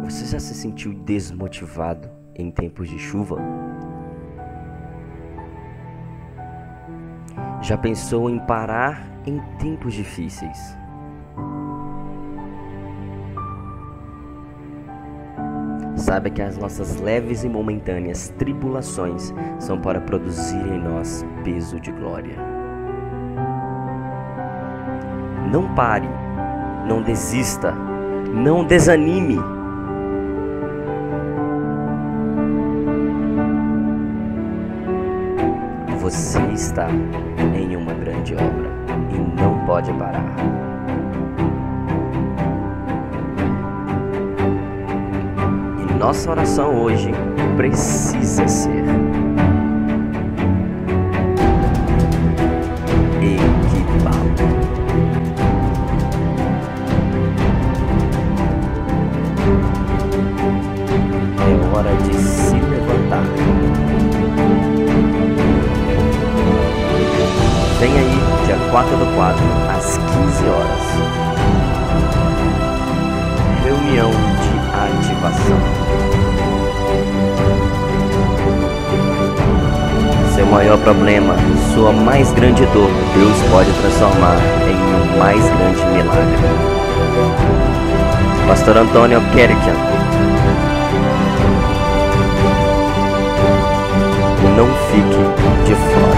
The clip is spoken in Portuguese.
Você já se sentiu desmotivado em tempos de chuva? Já pensou em parar em tempos difíceis? Saiba que as nossas leves e momentâneas tribulações são para produzir em nós peso de glória. Não pare, não desista, não desanime. Você está em uma grande obra e não pode parar. E nossa oração hoje precisa ser: equipá-lo. É hora de se levantar. Vem aí, dia 4/4, às 15 horas. Reunião de ativação. Seu maior problema, sua mais grande dor, Deus pode transformar em um mais grande milagre. Pastor Antônio Kerikian. Não fique de fora.